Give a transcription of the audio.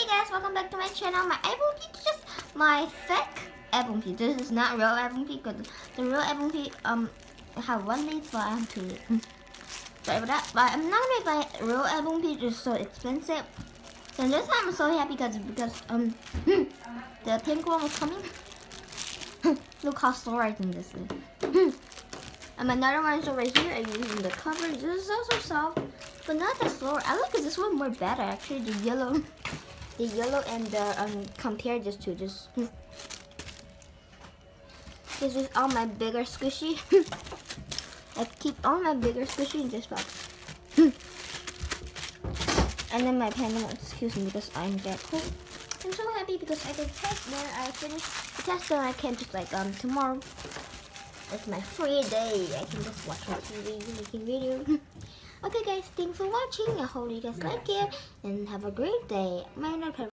Hey guys, welcome back to my channel. My iPhone P is just my fake iPhone P. This is not real iPhone P because the real iPhone P have one lead, but I have two leads. Sorry about that, but I'm not gonna buy real iPhone P. It's so expensive. And this time I'm so happy because the pink one was coming. Look how slow I think this is. And another one is over here. I'm using the cover. This is also soft, but not that slow. I like this one more better actually. The yellow and the compare this to this. This is all my bigger squishy. I keep all my bigger squishy in this box. And then my pen, excuse me because I'm that cold. I'm so happy because I can test when I finish the test, and I can just like tomorrow. It's my free day. I can just watch my TV, making videos. Okay guys, thanks for watching. I hope you guys like it and have a great day.